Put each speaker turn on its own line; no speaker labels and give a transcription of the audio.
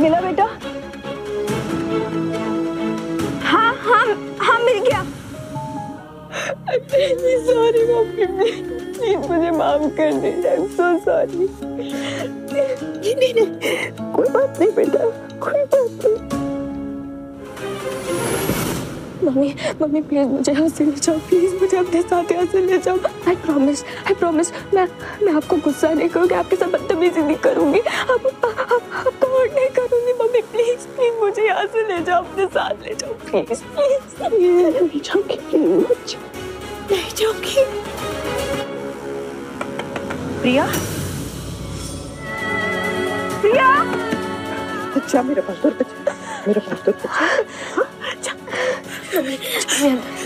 मिला बेटा? हाँ हाँ हाँ मिल गया। सॉरी मम्मी, प्लीज मुझे माफ कर दीजिए। I am so sorry. नहीं, कोई बात नहीं बेटा, कोई बात नहीं। मम्मी प्लीज मुझे यहाँ से ले जाओ, प्लीज मुझे अपने साथ यहाँ से ले जाओ। आई प्रॉमिस मैं आपको गुस्सा नहीं करूँगी, आपके साथ बदतमीजी नहीं करूँगी, आपको हर्ट नहीं करूँगी। मम्मी प्लीज मुझे यहाँ से ले जाओ, अपने साथ ले जाओ प्लीज। नहीं जाऊँगी। प्रिया अच्छा, मेरे पास दूर बच्चा, मेरे पास दूर बच्चा।